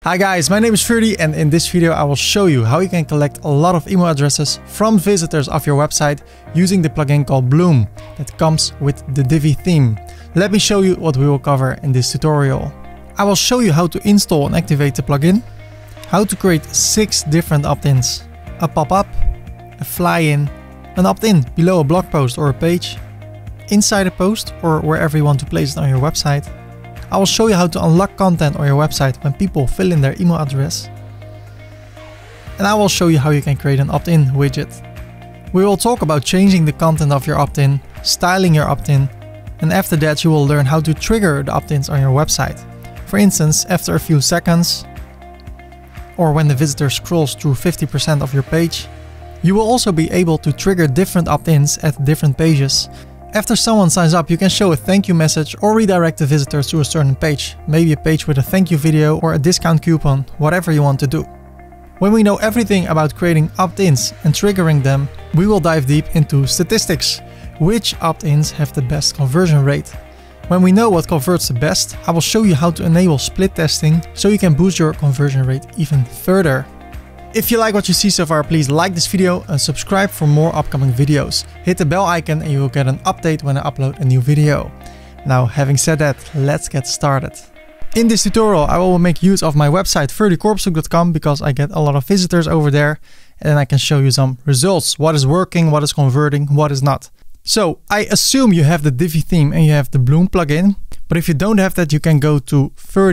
Hi guys, my name is Ferdy and in this video I will show you how you can collect a lot of email addresses from visitors of your website using the plugin called Bloom that comes with the Divi theme. Let me show you what we will cover in this tutorial. I will show you how to install and activate the plugin, how to create 6 different opt-ins, a pop-up, a fly-in, an opt-in below a blog post or a page, inside a post or wherever you want to place it on your website. I will show you how to unlock content on your website when people fill in their email address. And I will show you how you can create an opt-in widget. We will talk about changing the content of your opt-in, styling your opt-in, and after that you will learn how to trigger the opt-ins on your website. For instance, after a few seconds, or when the visitor scrolls through 50% of your page. You will also be able to trigger different opt-ins at different pages. After someone signs up, you can show a thank you message or redirect the visitor to a certain page, maybe a page with a thank you video or a discount coupon, whatever you want to do. When we know everything about creating opt-ins and triggering them, we will dive deep into statistics. Which opt-ins have the best conversion rate? When we know what converts the best, I will show you how to enable split testing so you can boost your conversion rate even further. If you like what you see so far, please like this video and subscribe for more upcoming videos. Hit the bell icon and you will get an update when I upload a new video. Now, having said that, let's get started. In this tutorial, I will make use of my website ferdykorpshoek.com because I get a lot of visitors over there and then I can show you some results. What is working, what is converting, what is not. So I assume you have the Divi theme and you have the Bloom plugin. But if you don't have that, you can go to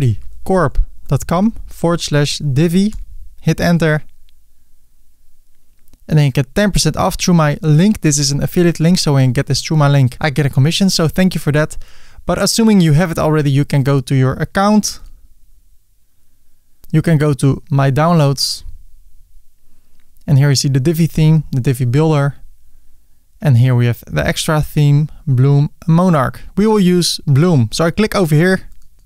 ferdykorp.com/Divi, hit enter. And then you get 10% off through my link. This is an affiliate link, so when you get this through my link, I get a commission. So thank you for that. But assuming you have it already, you can go to your account. You can go to my downloads. And here you see the Divi theme, the Divi builder. And here we have the extra theme, Bloom Monarch. We will use Bloom. So I click over here.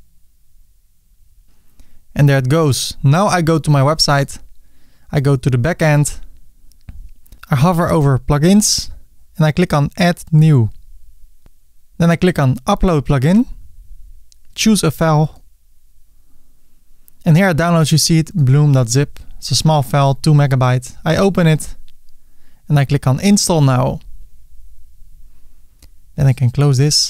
And there it goes. Now I go to my website. I go to the backend. I hover over plugins and I click on add new. Then I click on upload plugin, choose a file. And here at downloads you see it, bloom.zip. It's a small file, 2 MB. I open it and I click on install now. Then I can close this.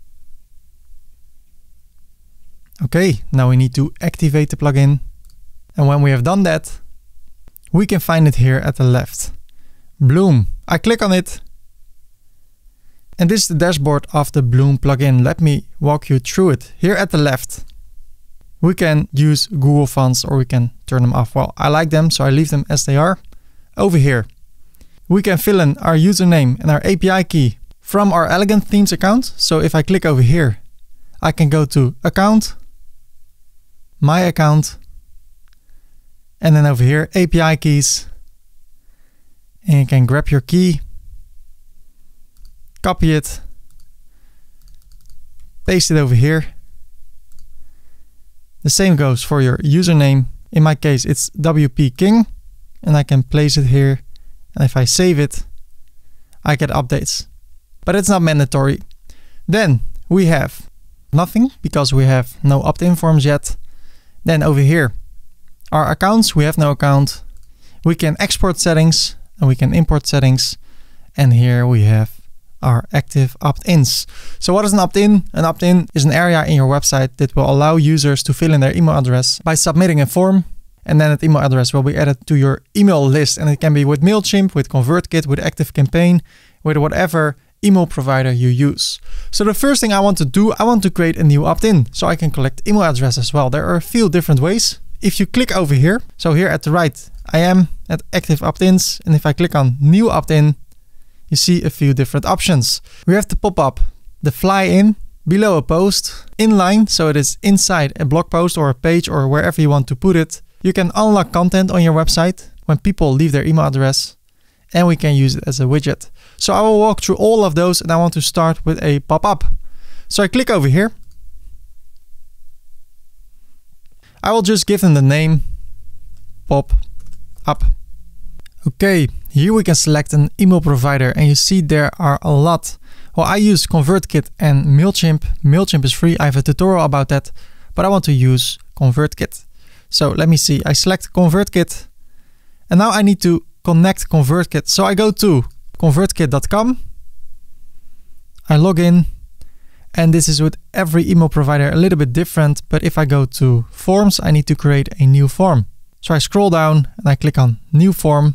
Okay, now we need to activate the plugin. And when we have done that, we can find it here at the left. Bloom. I click on it. And this is the dashboard of the Bloom plugin. Let me walk you through it. Here at the left, we can use Google fonts or we can turn them off. Well, I like them, so I leave them as they are. Over here, we can fill in our username and our API key from our Elegant Themes account. So if I click over here, I can go to account, my account, and then over here, API keys. And you can grab your key, copy it, paste it over here. The same goes for your username. In my case, it's WP King, and I can place it here. And if I save it, I get updates, but it's not mandatory. Then we have nothing because we have no opt-in forms yet. Then over here, our accounts, we have no account. We can export settings. And we can import settings. And here we have our active opt-ins. So what is an opt-in? An opt-in is an area in your website that will allow users to fill in their email address by submitting a form. And then that email address will be added to your email list. And it can be with MailChimp, with ConvertKit, with ActiveCampaign, with whatever email provider you use. So the first thing I want to do, I want to create a new opt-in so I can collect email address as well. There are a few different ways. If you click over here, so here at the right, I am at active opt-ins. And if I click on new opt-in, you see a few different options. We have the pop-up, the fly-in, below a post, inline, so it is inside a blog post or a page or wherever you want to put it. You can unlock content on your website when people leave their email address, and we can use it as a widget. So I will walk through all of those and I want to start with a pop-up. So I click over here. I will just give them the name pop up. Okay, here we can select an email provider and you see there are a lot. Well, I use ConvertKit and MailChimp. MailChimp is free. I have a tutorial about that, but I want to use ConvertKit. So let me see. I select ConvertKit and now I need to connect ConvertKit. So I go to convertkit.com. I log in, and this is with every email provider a little bit different. But if I go to forms, I need to create a new form. So I scroll down and I click on new form,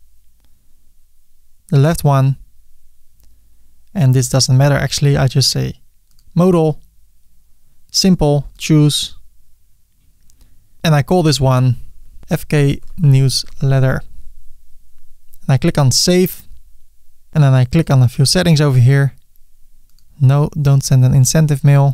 the left one. And this doesn't matter actually. I just say modal, simple, choose. And I call this one FK newsletter. And I click on save. And then I click on a few settings over here. No, don't send an incentive mail.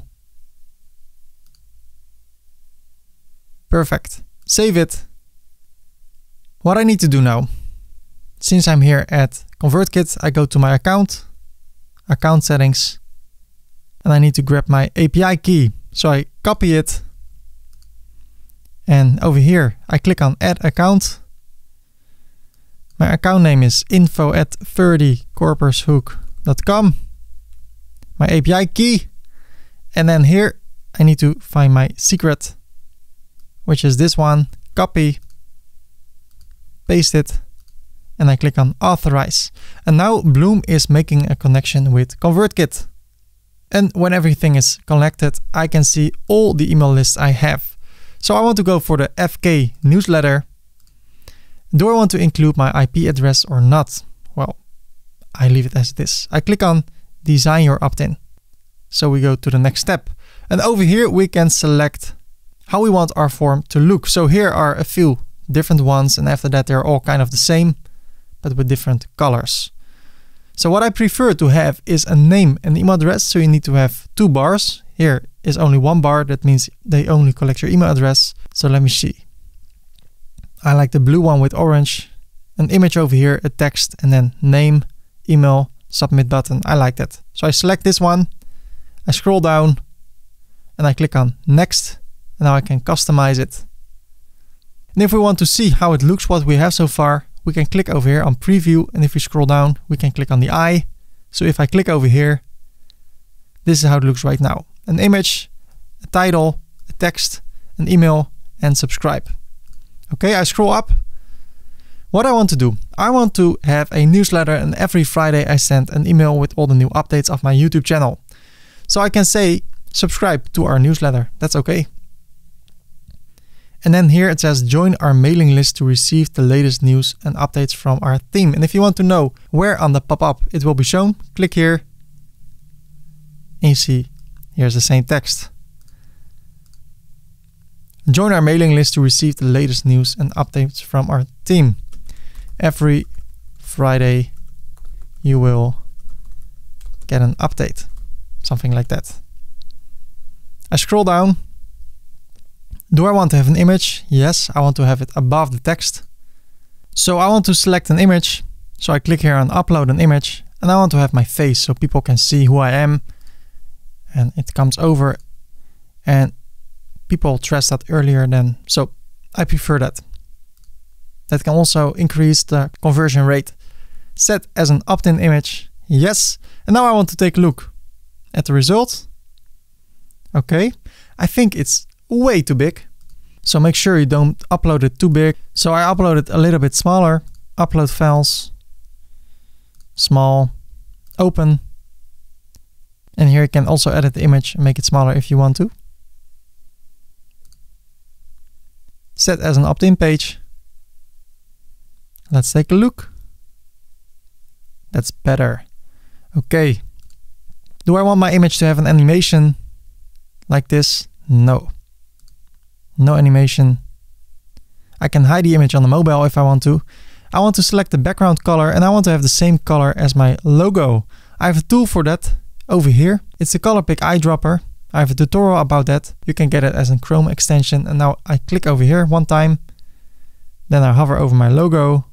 Perfect. Save it. What I need to do now, since I'm here at ConvertKit, I go to my account settings, and I need to grab my API key. So I copy it. And over here, I click on add account. My account name is info@30corpushook.com. My API key. And then here I need to find my secret, which is this one. Copy, paste it, and I click on authorize. And now Bloom is making a connection with ConvertKit. And when everything is connected, I can see all the email lists I have. So I want to go for the FK newsletter. Do I want to include my IP address or not? Well, I leave it as it is. I click on design your opt-in. So we go to the next step. And over here we can select how we want our form to look. So here are a few different ones, and after that they're all kind of the same, but with different colors. So what I prefer to have is a name and email address. So you need to have 2 bars. Here is only 1 bar. That means they only collect your email address. So let me see. I like the blue one with orange, an image over here, a text, and then name, email, submit button. I like that. So I select this one. I scroll down and I click on next. And now I can customize it. And if we want to see how it looks, what we have so far, we can click over here on preview. And if we scroll down, we can click on the eye. So if I click over here, this is how it looks right now. An image, a title, a text, an email, and subscribe. Okay, I scroll up. What I want to do, I want to have a newsletter, and every Friday I send an email with all the new updates of my YouTube channel. So I can say, subscribe to our newsletter. That's okay. And then here it says, join our mailing list to receive the latest news and updates from our team. And if you want to know where on the pop-up it will be shown, click here. And you see, here's the same text. Join our mailing list to receive the latest news and updates from our team. Every Friday, you will get an update. Something like that. I scroll down. Do I want to have an image? Yes, I want to have it above the text. So I want to select an image. So I click here on upload an image, and I want to have my face so people can see who I am. And it comes over, and people trust that earlier than, so I prefer that. That can also increase the conversion rate. Set as an opt-in image. Yes. And now I want to take a look at the result. Okay. I think it's way too big. So make sure you don't upload it too big. So I upload it a little bit smaller. Upload files. Small. Open. And here you can also edit the image and make it smaller if you want to. Set as an opt-in page. Let's take a look. That's better. Okay. Do I want my image to have an animation like this? No. No animation. I can hide the image on the mobile if I want to. I want to select the background color, and I want to have the same color as my logo. I have a tool for that over here. It's the color pick eyedropper. I have a tutorial about that. You can get it as a Chrome extension. And now I click over here one time. Then I hover over my logo.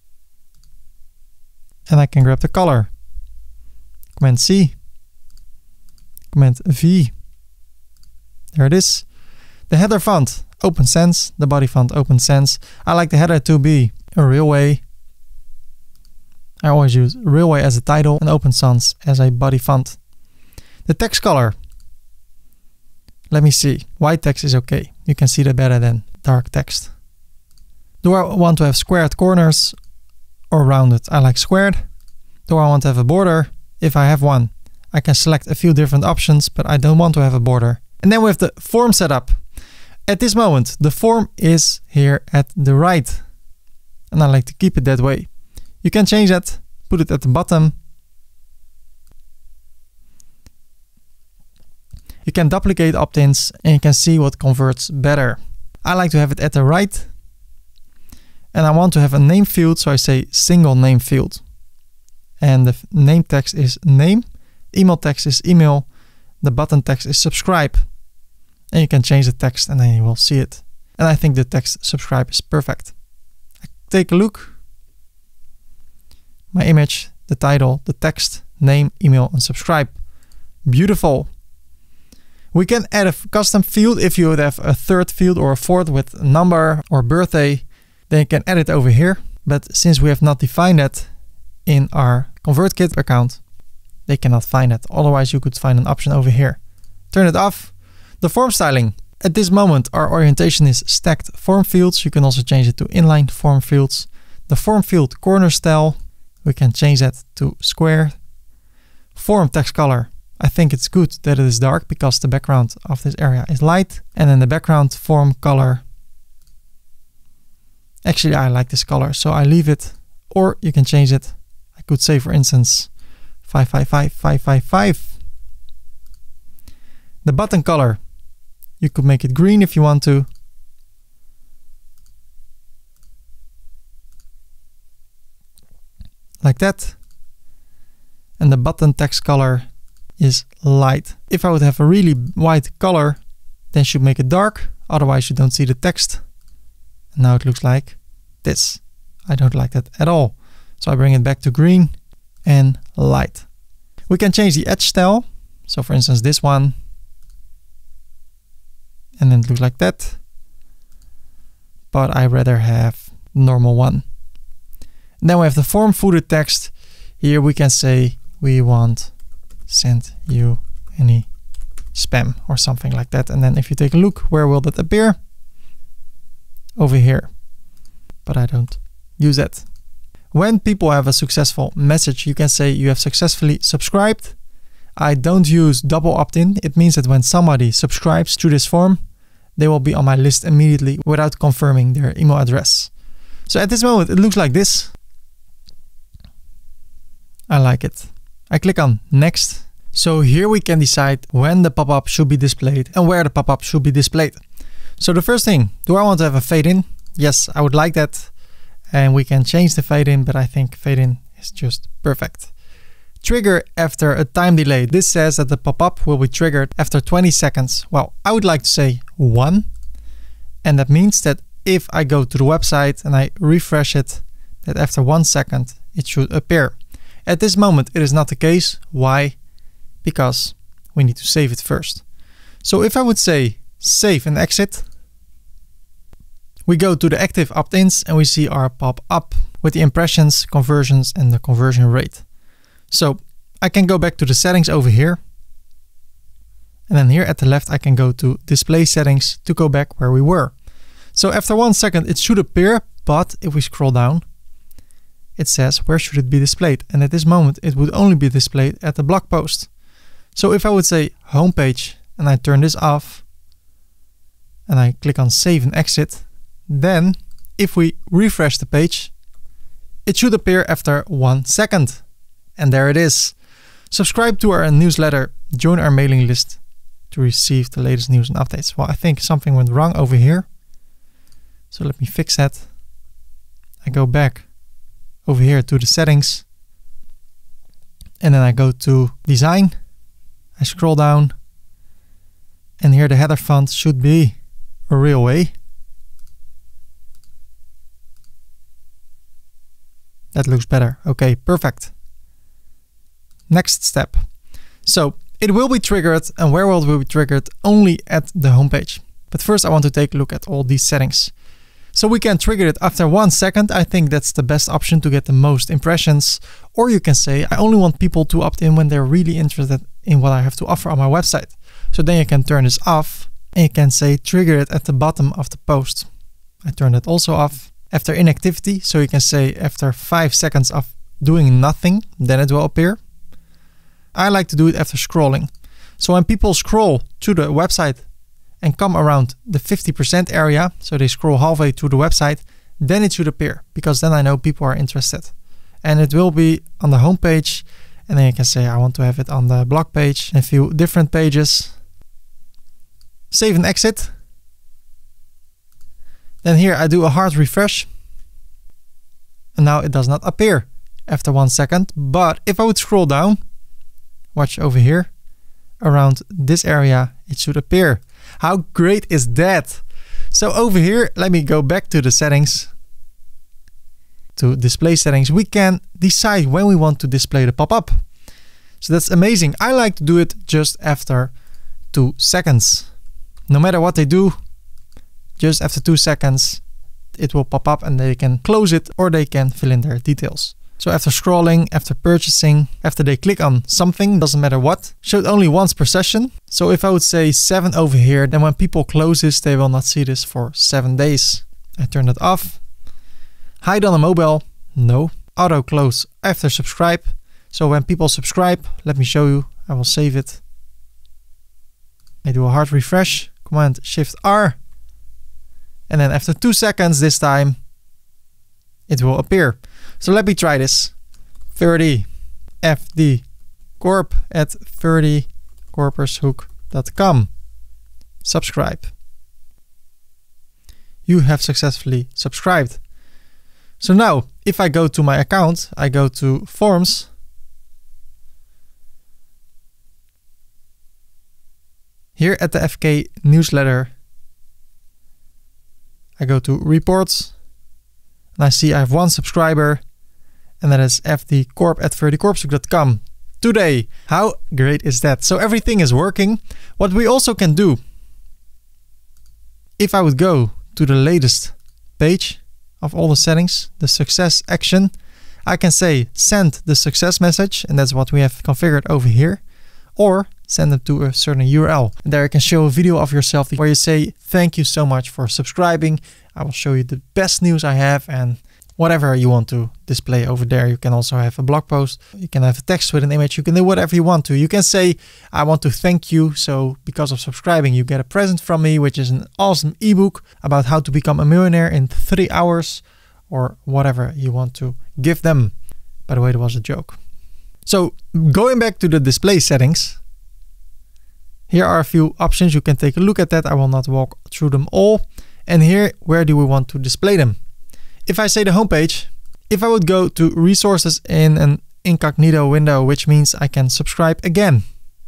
And I can grab the color. Command C. Command V. There it is. The header font, Open Sans. The body font, Open Sans. I like the header to be a Railway. I always use Railway as a title and Open Sans as a body font. The text color. Let me see. White text is okay. You can see that better than dark text. Do I want to have squared corners or rounded? I like squared. Do I want to have a border? If I have one, I can select a few different options, but I don't want to have a border. And then we have the form setup. At this moment, the form is here at the right. And I like to keep it that way. You can change that, put it at the bottom. You can duplicate opt-ins and you can see what converts better. I like to have it at the right. And I want to have a name field, so I say single name field. And the name text is name, email text is email, the button text is subscribe. And you can change the text and then you will see it. And I think the text subscribe is perfect. Take a look. My image, the title, the text, name, email, and subscribe. Beautiful. We can add a custom field if you would have a third field or a fourth with number or birthday. Then you can add it over here. But since we have not defined that in our ConvertKit account, they cannot find it. Otherwise, you could find an option over here. Turn it off. The form styling. At this moment, our orientation is stacked form fields. You can also change it to inline form fields. The form field corner style, we can change that to square. Form text color. I think it's good that it is dark because the background of this area is light. And then the background form color. Actually, I like this color, so I leave it. Or you can change it. I could say, for instance, 555, 555. The button color. You could make it green if you want to. Like that. And the button text color is light. If I would have a really white color, then should make it dark. Otherwise you don't see the text. And now it looks like this. I don't like that at all. So I bring it back to green and light. We can change the edge style. So for instance, this one. And then it looks like that. But I rather have normal one. And then we have the form footer text. Here we can say we want send you any spam or something like that. And then if you take a look, where will that appear? Over here. But I don't use that. When people have a successful message, you can say you have successfully subscribed. I don't use double opt-in. It means that when somebody subscribes to this form, they will be on my list immediately without confirming their email address. So at this moment, it looks like this. I like it. I click on next. So here we can decide when the pop-up should be displayed and where the pop-up should be displayed. So the first thing, do I want to have a fade in? Yes, I would like that. And we can change the fade in, but I think fade in is just perfect. Trigger after a time delay. This says that the pop-up will be triggered after 20 seconds. Well, I would like to say 1. And that means that if I go to the website and I refresh it, that after 1 second, it should appear. At this moment, it is not the case. Why? Because we need to save it first. So if I would say save and exit, we go to the active opt-ins and we see our pop-up with the impressions, conversions, and the conversion rate. So I can go back to the settings over here. And then here at the left, I can go to display settings to go back where we were. So after 1 second, it should appear, but if we scroll down, it says where should it be displayed? And at this moment, it would only be displayed at the blog post. So if I would say homepage and I turn this off and I click on save and exit, then if we refresh the page, it should appear after 1 second. And there it is. Subscribe to our newsletter, join our mailing list to receive the latest news and updates. Well, I think something went wrong over here. So let me fix that. I go back over here to the settings. And then I go to design. I scroll down. And here the header font should be a real way. That looks better. Okay, perfect. Next step. So it will be triggered, and where will it be triggered? Only at the homepage. But first I want to take a look at all these settings. So we can trigger it after 1 second. I think that's the best option to get the most impressions. Or you can say, I only want people to opt in when they're really interested in what I have to offer on my website. So then you can turn this off And you can say trigger it at the bottom of the post. I turn that also off. After inactivity, so you can say after 5 seconds of doing nothing, then it will appear. I like to do it after scrolling. So when people scroll to the website and come around the 50% area, so they scroll halfway to the website, then it should appear, because then I know people are interested. And it will be on the home page, and then you can say I want to have it on the blog page and a few different pages. Save and exit. Then here I do a hard refresh, and now it does not appear after 1 second. But if I would scroll down, watch over here, around this area, it should appear. How great is that? So over here, let me go back to the settings. To display settings, we can decide when we want to display the pop-up. So that's amazing. I like to do it just after 2 seconds. No matter what they do, just after 2 seconds, it will pop up and they can close it or they can fill in their details. So after scrolling, after purchasing, after they click on something, doesn't matter what, showed only once per session. So if I would say 7 over here, then when people close this, they will not see this for 7 days. I turn that off. Hide on a mobile, no. Auto close after subscribe. So when people subscribe, let me show you, I will save it. I do a hard refresh, Command Shift R. And then after 2 seconds this time, it will appear. So let me try this. 30 FD Corp at 30corpershoek.com. Subscribe. You have successfully subscribed. So now, if I go to my account, I go to Forms. Here at the FK newsletter, I go to Reports, and I see I have 1 subscriber, and that is fdcorp at 30corpershoek.com. Today, how great is that? So everything is working. What we also can do, if I would go to the latest page of all the settings, the success action, I can say send the success message, and that's what we have configured over here, or send them to a certain URL. And there you can show a video of yourself where you say, thank you so much for subscribing. I will show you the best news I have, and whatever you want to display over there. You can also have a blog post. You can have a text with an image. You can do whatever you want to. You can say, I want to thank you. So because of subscribing, you get a present from me, which is an awesome ebook about how to become a millionaire in 3 hours, or whatever you want to give them. By the way, that was a joke. So going back to the display settings, here are a few options. You can take a look at that. I will not walk through them all. And here, where do we want to display them? If I say the homepage, if I would go to resources in an incognito window, which means I can subscribe again.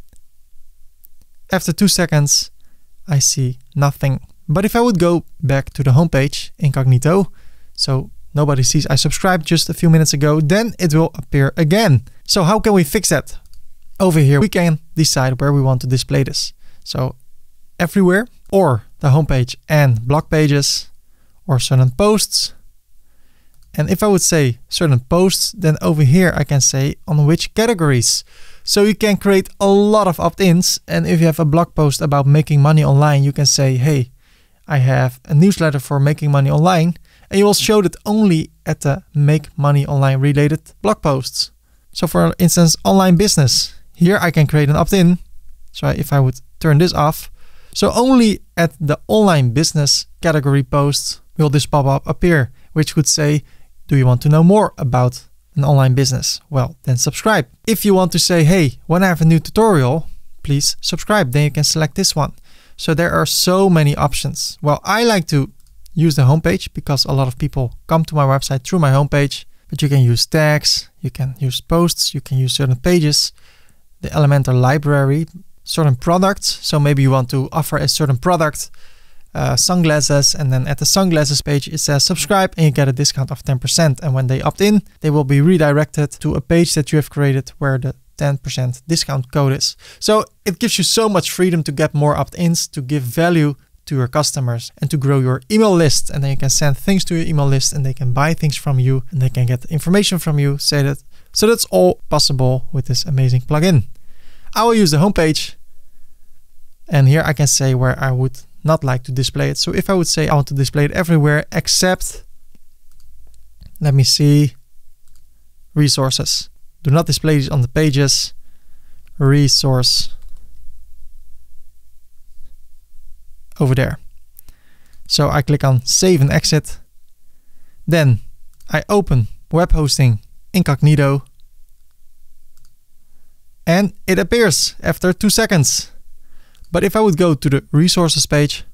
After 2 seconds, I see nothing. But if I would go back to the homepage, incognito, so nobody sees I subscribed just a few minutes ago, then it will appear again. So how can we fix that? Over here, we can decide where we want to display this. So everywhere, or the homepage and blog pages, or certain posts. And if I would say certain posts, then over here I can say on which categories. So you can create a lot of opt-ins. And if you have a blog post about making money online, you can say, hey, I have a newsletter for making money online. And you will show that only at the make money online related blog posts. So for instance, online business, here I can create an opt-in. So if I would turn this off, so only at the online business category posts will this pop-up appear, which would say, do you want to know more about an online business? Well, then subscribe. If you want to say, hey, when I have a new tutorial, please subscribe, then you can select this one. So there are so many options. Well, I like to use the homepage because a lot of people come to my website through my homepage, but you can use tags, you can use posts, you can use certain pages, the Elementor library, certain products. So maybe you want to offer a certain product, sunglasses, and then at the sunglasses page it says subscribe and you get a discount of 10%. And when they opt in, they will be redirected to a page that you have created where the 10% discount code is. So it gives you so much freedom to get more opt-ins, to give value to your customers and to grow your email list. And then you can send things to your email list and they can buy things from you and they can get information from you. So that's all possible with this amazing plugin. I will use the homepage. And here I can say where I would not like to display it. So if I would say I want to display it everywhere except, let me see, resources. Do not display these on the pages. Resource over there. So I click on save and exit. Then I open web hosting incognito and it appears after 2 seconds. But if I would go to the resources page,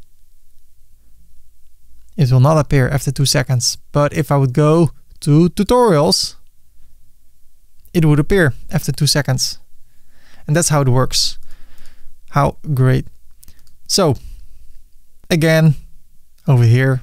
it will not appear after 2 seconds. But if I would go to tutorials, it would appear after 2 seconds. And that's how it works. How great. So again, over here,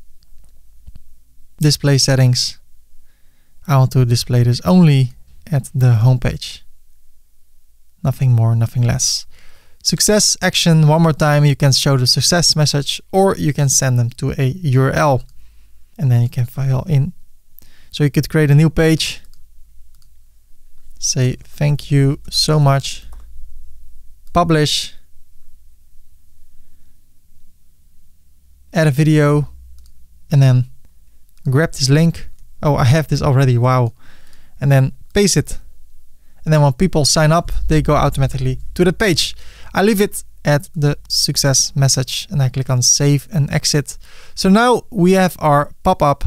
display settings. I want to display this only at the home page. Nothing more, nothing less. Success action, one more time, you can show the success message or you can send them to a URL and then you can fill in. So you could create a new page. Say thank you so much. Publish. Add a video and then grab this link. Oh, I have this already. Wow. And then paste it. And then when people sign up, they go automatically to the page. I leave it at the success message and I click on save and exit. So now we have our pop-up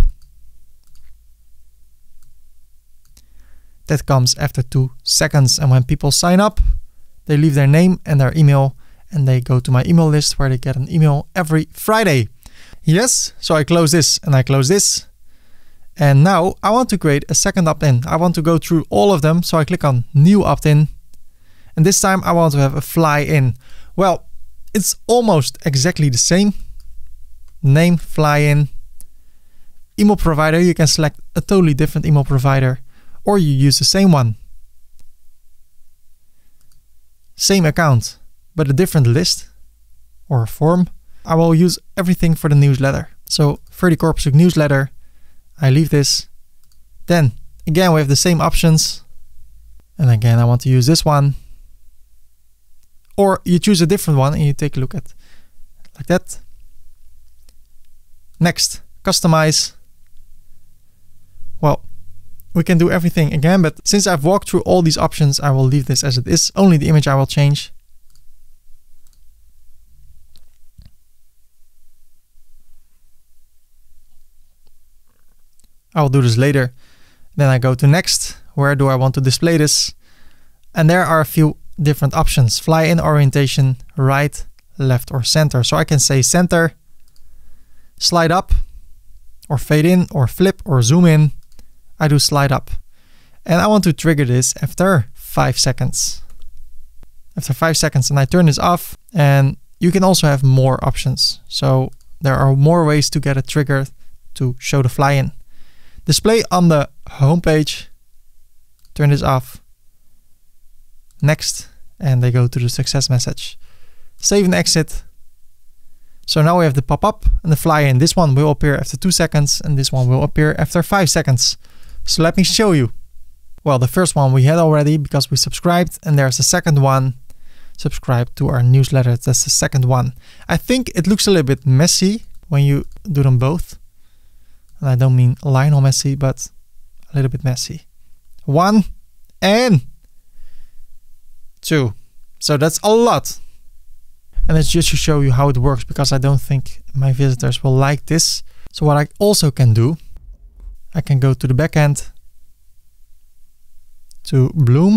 that comes after 2 seconds. And when people sign up, they leave their name and their email and they go to my email list where they get an email every Friday. Yes, so I close this and I close this. And now I want to create a second opt-in. I want to go through all of them. So I click on new opt-in. And this time I want to have a fly in. Well, it's almost exactly the same. Name, fly in. Email provider, you can select a totally different email provider or you use the same one. Same account, but a different list or a form. I will use everything for the newsletter. So 30 Corpushoek newsletter, I leave this. Then again, we have the same options. And again, I want to use this one. Or you choose a different one and you take a look at like that. Next, customize. Well, we can do everything again, but since I've walked through all these options, I will leave this as it is. Only the image I will change. I will do this later. Then I go to next. Where do I want to display this? And there are a few different options. Fly in orientation, right, left, or center. So I can say center, slide up, or fade in, or flip, or zoom in. I do slide up. And I want to trigger this after 5 seconds. After 5 seconds, and I turn this off. And you can also have more options. So there are more ways to get a trigger to show the fly in. Display on the home page. Turn this off. Next, and they go to the success message. Save and exit. So now we have the pop-up and the fly in. This one will appear after 2 seconds and this one will appear after 5 seconds. So let me show you. Well, the first one we had already because we subscribed, and there's the second one. Subscribe to our newsletter. That's the second one. I think it looks a little bit messy when you do them both. And I don't mean Lionel Messi, but a little bit messy. 1 and 2. So that's a lot. And it's just to show you how it works because I don't think my visitors will like this. So what I also can do, I can go to the backend, to Bloom.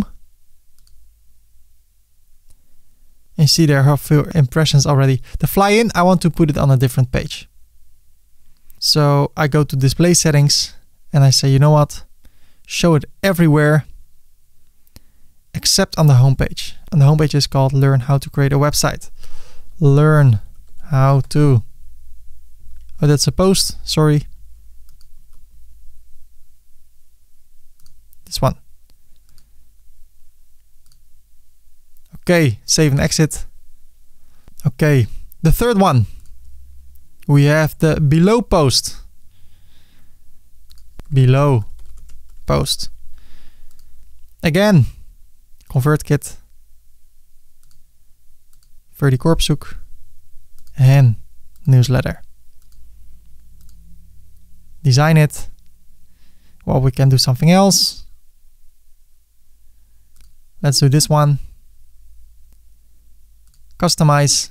And see there are a few impressions already. The fly in, I want to put it on a different page. So I go to display settings and I say, you know what? Show it everywhere except on the homepage. And the homepage is called Learn How to Create a Website. Learn how to. Oh, that's a post. Sorry. This one. Okay, save and exit. Okay, the third one. We have the below post. Below post. Again, ConvertKit. Ferdy Korpshoek, and newsletter. Design it. Well, we can do something else. Let's do this one. Customize.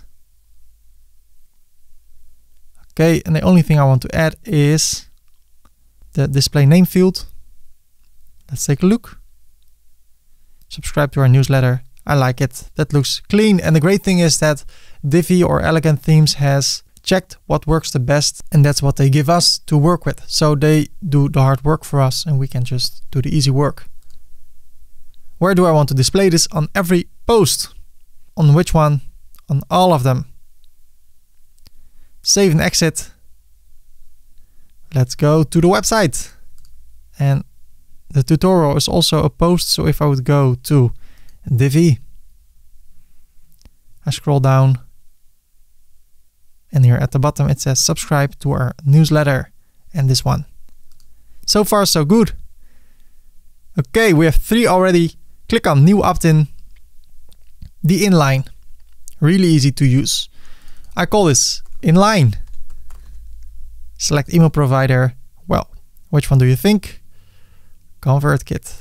Okay, and the only thing I want to add is the display name field. Let's take a look. Subscribe to our newsletter. I like it. That looks clean. And the great thing is that Divi or Elegant Themes has checked what works the best, and that's what they give us to work with. So they do the hard work for us and we can just do the easy work. Where do I want to display this? On every post. On which one? On all of them. Save and exit. Let's go to the website. And the tutorial is also a post. So if I would go to Divi, I scroll down, and here at the bottom it says subscribe to our newsletter, and this one. So far so good. Okay, we have 3 already. Click on new opt-in. The inline, really easy to use. I call this inline. Select email provider. Well, which one do you think? ConvertKit.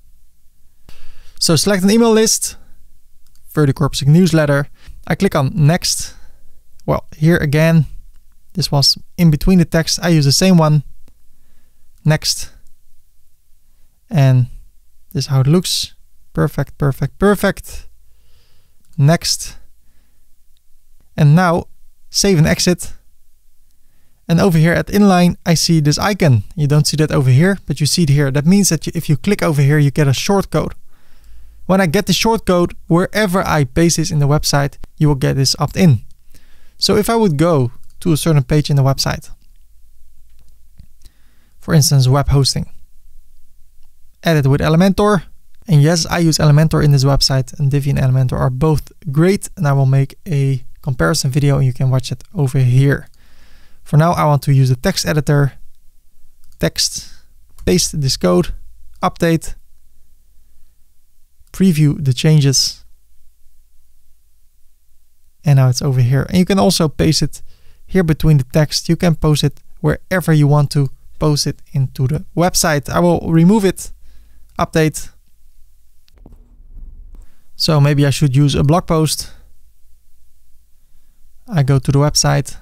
So select an email list, Ferdy Korpshoek newsletter. I click on next. Well, here again, this was in between the text. I use the same one. Next. And this is how it looks. Perfect, perfect, perfect. Next. And now save and exit. And over here at inline, I see this icon. You don't see that over here, but you see it here. That means that if you click over here, you get a shortcode. When I get the shortcode, wherever I paste this in the website, you will get this opt-in. So if I would go to a certain page in the website, for instance, web hosting, edit with Elementor. And yes, I use Elementor in this website, and Divi and Elementor are both great. And I will make a comparison video and you can watch it over here. For now, I want to use the text editor, text, paste this code, update, preview the changes. And now it's over here. And you can also paste it here between the text. You can post it wherever you want to post it into the website. I will remove it, update. So maybe I should use a blog post. I go to the website,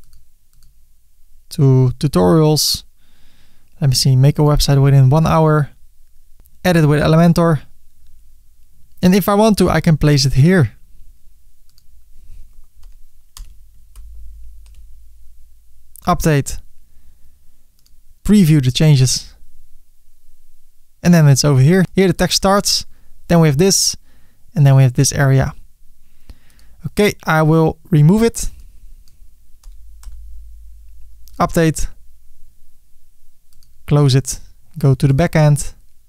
to tutorials. Let me see, make a website within 1 hour, edit with Elementor. And if I want to, I can place it here. Update, preview the changes. And then it's over here. Here the text starts, then we have this, and then we have this area. Okay, I will remove it. Update, close it, go to the backend,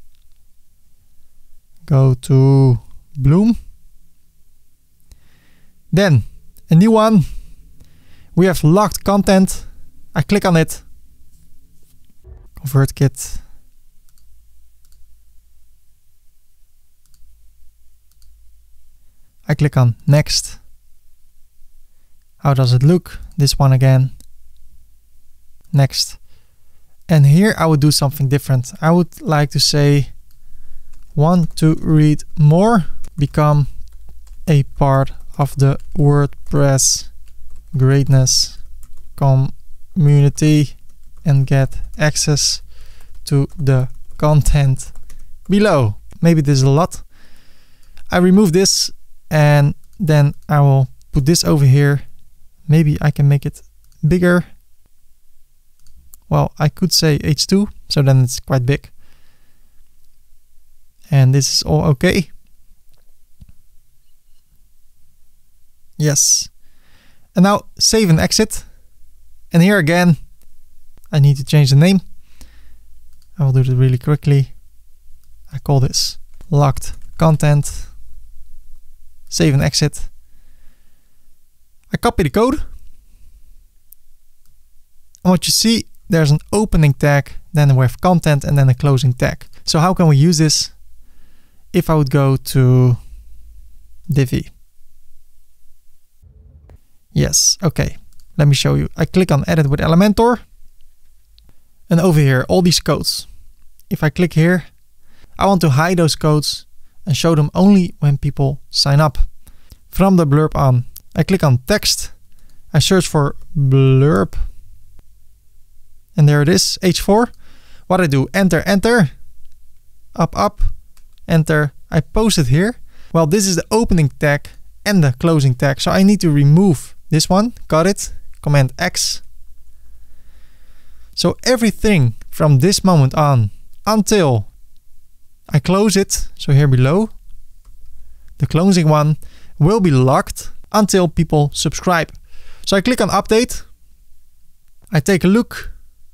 go to Bloom. Then a new one. We have locked content. I click on it. ConvertKit. I click on next. How does it look? This one again. Next. And here I would do something different. I would like to say, want to read more, become a part of the WordPress greatness community and get access to the content below. Maybe this is a lot. I remove this and then I will put this over here. Maybe I can make it bigger. Well, I could say H2, so then it's quite big. And this is all okay. Yes. And now save and exit. And here again, I need to change the name. I will do it really quickly. I call this locked content. Save and exit. I copy the code. And what you see, there's an opening tag, then we have content, and then a closing tag. So how can we use this? If I would go to Divi, Yes, okay. Let me show you. I click on edit with Elementor. And over here, all these codes. If I click here, I want to hide those codes and show them only when people sign up. From the blurb on, I click on text. I search for blurb. And there it is, H4. What I do, enter, enter, up, enter. I post it here. Well, this is the opening tag and the closing tag. So I need to remove this one. Got it. Command X. So everything from this moment on until I close it, so here below, the closing one will be locked until people subscribe. So I click on update. I take a look.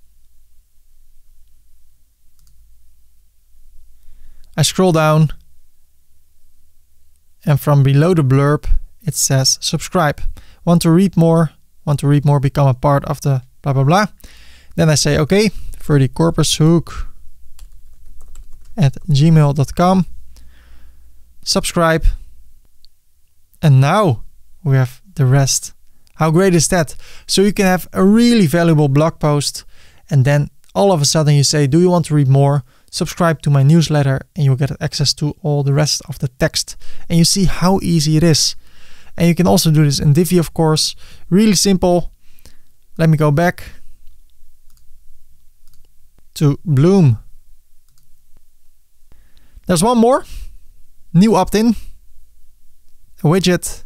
I scroll down. And from below the blurb, it says subscribe. Want to read more? Want to read more? Become a part of the blah, blah, blah. Then I say, okay, ferdykorpershoek@gmail.com. Subscribe. And now we have the rest. How great is that? So you can have a really valuable blog post. And then all of a sudden you say, do you want to read more? Subscribe to my newsletter and you'll get access to all the rest of the text. And you see how easy it is. And you can also do this in Divi, of course. Really simple. Let me go back to Bloom. There's one more. New opt-in. A widget.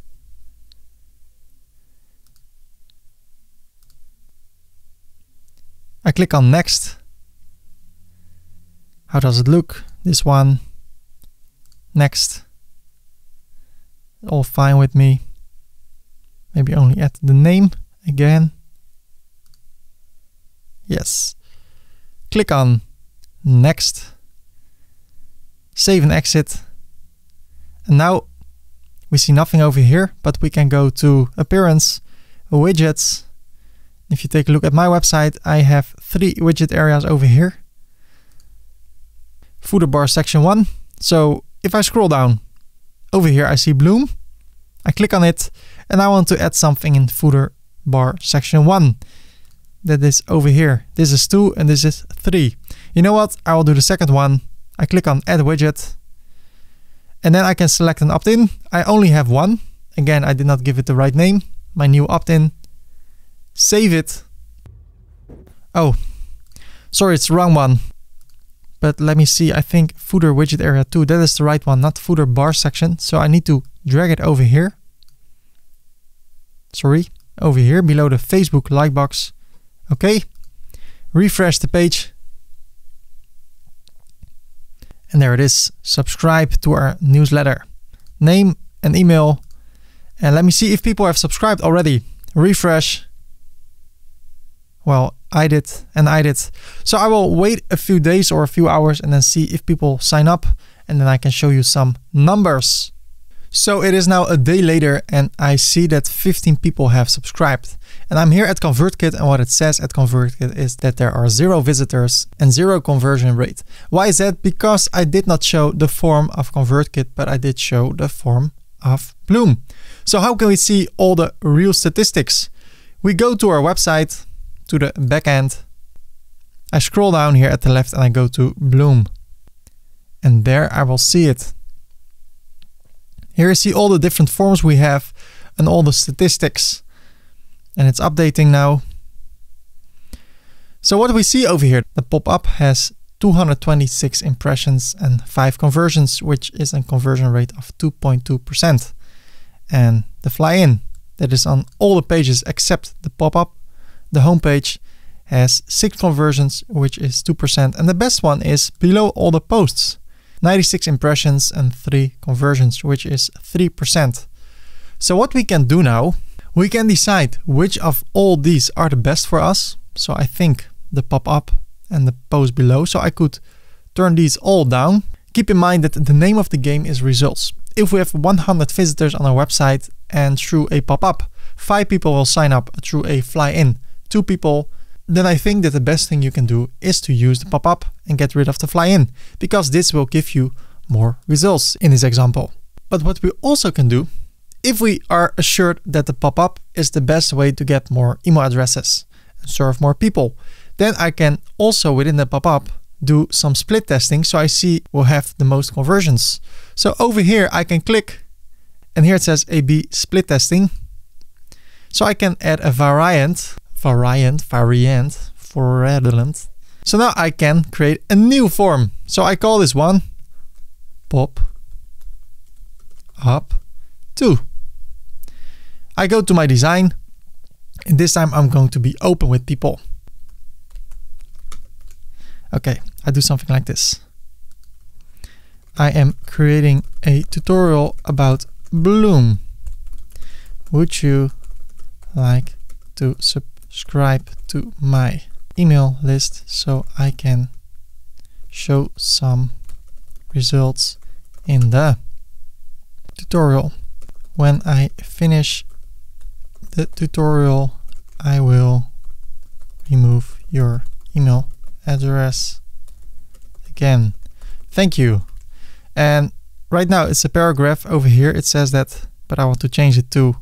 I click on next. How does it look? This one. Next. All fine with me. Maybe only add the name again. Yes. Click on next. Save and exit. And now we see nothing over here, but we can go to appearance, widgets. If you take a look at my website, I have 3 widget areas over here. Footer bar section 1. So if I scroll down, over here I see Bloom. I click on it and I want to add something in footer bar section 1. That is over here. This is 2 and this is 3. You know what? I will do the second one. I click on add widget. And then I can select an opt-in. I only have one. Again, I did not give it the right name. My new opt-in. Save it. Oh, sorry, it's the wrong one. But let me see. I think footer widget area 2. That is the right one, not footer bar section. So I need to drag it over here. Sorry, over here below the Facebook like box. Okay. Refresh the page. And there it is. Subscribe to our newsletter. Name and email. And let me see if people have subscribed already. Refresh. Well, I did and I did. So I will wait a few days or a few hours and then see if people sign up. And then I can show you some numbers. So it is now a day later and I see that 15 people have subscribed. And I'm here at ConvertKit and what it says at ConvertKit is that there are 0 visitors and 0 conversion rate. Why is that? Because I did not show the form of ConvertKit, but I did show the form of Bloom. So how can we see all the real statistics? We go to our website, to the backend. I scroll down here at the left and I go to Bloom. And there I will see it. Here you see all the different forms we have and all the statistics. And it's updating now. So what do we see over here? The pop-up has 226 impressions and 5 conversions, which is a conversion rate of 2.2%. And the fly-in, that is on all the pages except the pop-up, the homepage, has 6 conversions, which is 2%. And the best one is below all the posts. 96 impressions and 3 conversions, which is 3%. So what we can do now, we can decide which of all these are the best for us. So I think the pop-up and the post below. So I could turn these all down. Keep in mind that the name of the game is results. If we have 100 visitors on our website and through a pop-up, 5 people will sign up through a fly-in, 2 people, then I think that the best thing you can do is to use the pop-up and get rid of the fly-in, because this will give you more results in this example. But what we also can do if we are assured that the pop-up is the best way to get more email addresses and serve more people, then I can also within the pop-up do some split testing so I see who have the most conversions. So over here I can click and here it says A/B split testing. So I can add a variant. So now I can create a new form. So I call this one pop up 2. I go to my design and this time I'm going to be open with people. Okay, I do something like this. I am creating a tutorial about Bloom. Would you like to subscribe to my email list so I can show some results in the tutorial? When I finish the tutorial, I will remove your email address again. Thank you. And right now it's a paragraph over here. It says that, but I want to change it to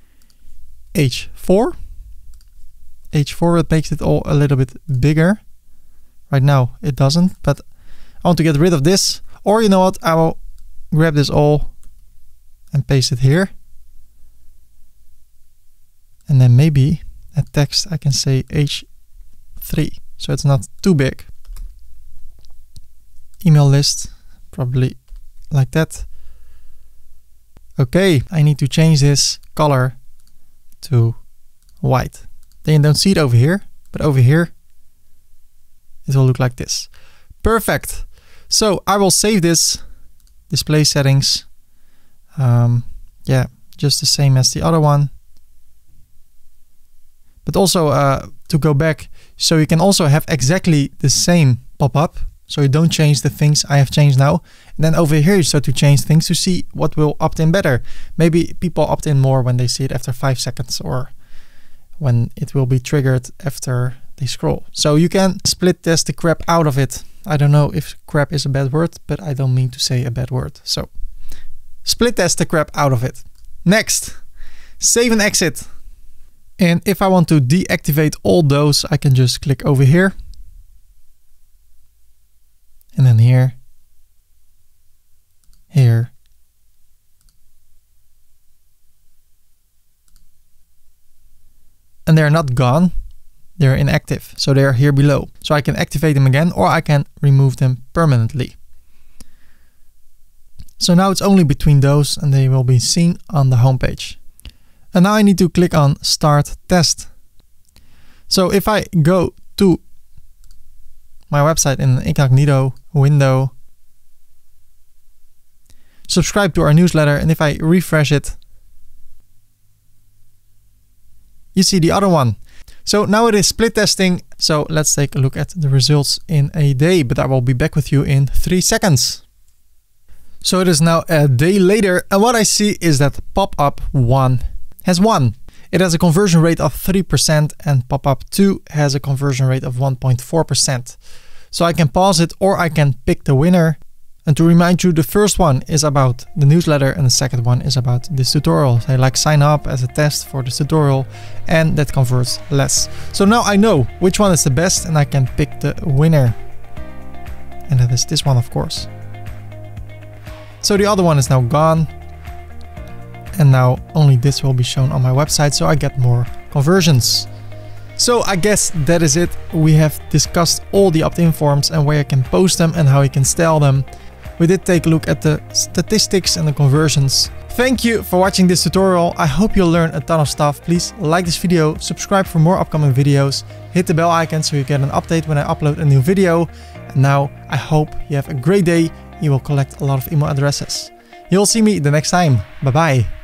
H4. H4, it makes it all a little bit bigger. Right now it doesn't, but I want to get rid of this. Or you know what? I will grab this all and paste it here. And then maybe a text I can say H3. So it's not too big. Email list, probably like that. Okay, I need to change this color to white. Then you don't see it over here, but over here it will look like this. Perfect. So I will save this, display settings. Yeah, just the same as the other one. But also to go back, so you can also have exactly the same pop-up. So you don't change the things I have changed now. And then over here you start to change things to see what will opt in better. Maybe people opt in more when they see it after 5 seconds or when it will be triggered after they scroll. So you can split test the crap out of it. I don't know if crap is a bad word, but I don't mean to say a bad word. So split test the crap out of it. Next, save and exit. And if I want to deactivate all those, I can just click over here. And then here, here. And they're not gone, they're inactive. So they're here below. So I can activate them again or I can remove them permanently. So now it's only between those and they will be seen on the homepage. And now I need to click on Start Test. So if I go to my website in an incognito window, subscribe to our newsletter, and if I refresh it, you see the other one. So now it is split testing. So let's take a look at the results in a day, but I will be back with you in 3 seconds. So it is now a day later, and what I see is that pop-up 1 has won. It has a conversion rate of 3% and pop-up 2 has a conversion rate of 1.4%. So I can pause it or I can pick the winner. And to remind you, the first one is about the newsletter and the second one is about this tutorial. They like sign up as a test for this tutorial and that converts less. So now I know which one is the best and I can pick the winner. And that is this one, of course. So the other one is now gone. And now only this will be shown on my website, so I get more conversions. So I guess that is it. We have discussed all the opt-in forms and where you can post them and how you can style them. We did take a look at the statistics and the conversions. Thank you for watching this tutorial. I hope you'll learn a ton of stuff. Please like this video, subscribe for more upcoming videos, hit the bell icon so you get an update when I upload a new video. And now I hope you have a great day. You will collect a lot of email addresses. You'll see me the next time. Bye bye.